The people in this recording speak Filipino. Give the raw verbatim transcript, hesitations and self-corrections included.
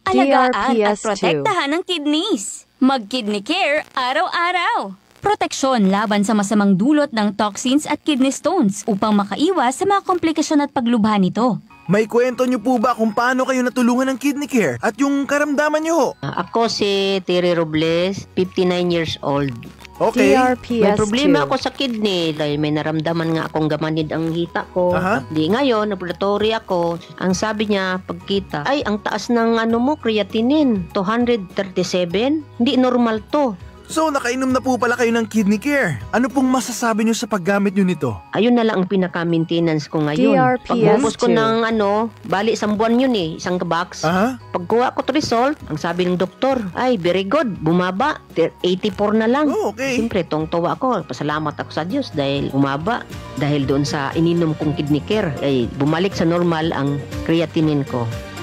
Alagaan at G R P S two. protektahan ang kidneys. Mag-kidney care araw-araw. Proteksyon laban sa masamang dulot ng toxins at kidney stones upang makaiwas sa mga komplikasyon at paglubha nito. May kwento niyo po ba kung paano kayo natulungan ng kidney care at yung karamdaman niyo? Ah, Ako si Terry Robles, fifty-nine years old. Okay. G R P May S problema two. ako sa kidney dahil may naramdaman nga akong gamanid ang hita ko. Aha. Di ngayon, laboratory ako. Ang sabi niya, pagkita, ay ang taas ng ano mo, creatinine, two thirty-seven. Hindi normal to. So, nakainom na po pala kayo ng kidney care. Ano pong masasabi niyo sa paggamit niyo nito? Ayun na lang ang pinaka-maintenance ko ngayon. G R P S Pagbubos ko two. ng ano, bali isang buwan yun eh, isang box. Aha. Pagkuha ko to result, ang sabi ng doktor, ay very good, bumaba, eighty-four na lang. Oh, okay. Siyempre, tong-tuwa ako. Pasalamat ako sa Diyos dahil umaba. Dahil doon sa ininom kong kidney care, ay bumalik sa normal ang creatinine ko.